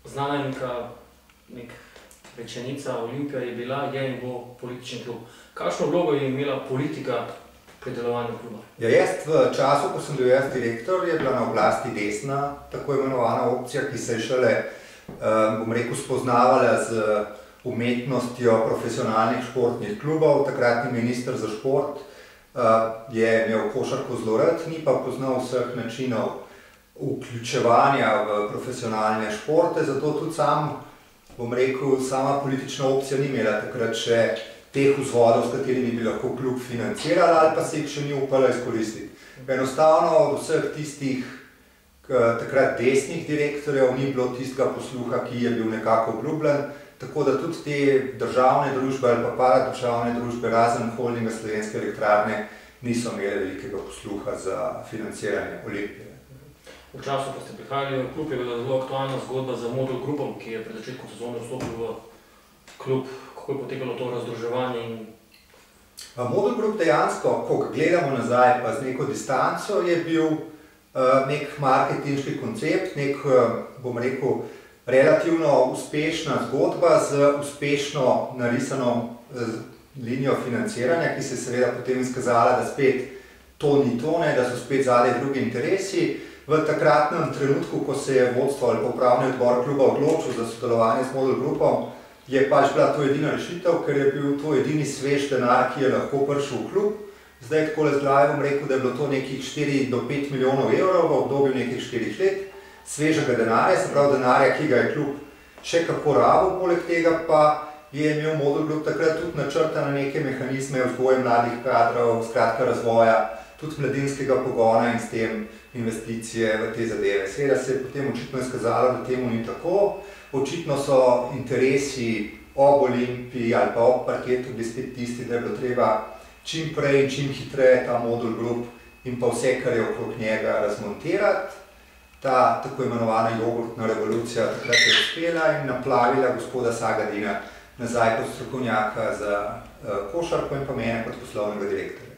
znana je neka rečenica, Olimpija je bila, je in bo politični klub. Kakšno vlogo je imela politika pri delovanju kluba? Ja, jaz v času, ko sem bil jaz direktor, je bila na oblasti desna, tako imenovana opcija, ki se je šele, bom rekel, spoznavala z umetnostjo profesionalnih športnih klubov. Takratni minister za šport je imel košarko zelo rad, ni pa poznal vseh načinov vključevanja v profesionalne športe, zato tudi sam, bom rekel, sama politična opcija ni imela takrat še teh vzvodov, s katerimi bi lahko klub financirala, ali pa se jih še ni upala izkoristiti. Enostavno od vseh tistih takrat desnih direktorjev ni bilo tistega posluha, ki je bil nekako obljubljen, tako da tudi te državne družbe ali pa paradržavne družbe, razen holdinga Slovenske elektrarne, niso imele velikega posluha za financiranje Olimpije. V času, ko ste prihajali v klub, je bila zelo aktualna zgodba za Model Grupom, ki je pred začetkom sezone vstopil v klub. Kako je potekalo to razdruževanje? Model Group dejansko, ko gledamo nazaj pa z neko distanco, je bil nek marketinški koncept, nek, bom rekel, relativno uspešna zgodba z uspešno narisano linijo financiranja, ki se je seveda potem izkazala, da spet to ni to, da so spet zadaj drugi interesi. V takratnem trenutku, ko se je vodstvo ali upravni odbor kluba odločil za sodelovanje s Model Groupom, je pač bila to edina rešitev, ker je bil to edini svež denar, ki je lahko prišel v klub. Zdaj takole z glave bom rekel, da je bilo to nekih 4 do 5 milijonov evrov v obdobju nekih 4 let svežega denarja, se pravi denarja, ki ga je klub še kako rabil, poleg tega pa je imel Model Group takrat tudi načrtane neke mehanizme vzgoje mladih kadrov, skratka razvoja, tudi mladinskega pogona in s tem investicije v te zadeve. Seveda se je potem očitno izkazalo, da temu ni tako. Očitno so interesi ob Olimpiji ali pa ob parketu bili spet tisti, da je bilo treba čim prej in čim hitreje ta Model Group in pa vse, kar je okrog njega, razmontirati. Ta tako imenovana jogurtna revolucija takrat je uspela in naplavila gospoda Sagadina nazaj kot strokovnjaka za košarko in pa mene kot poslovnega direktorja.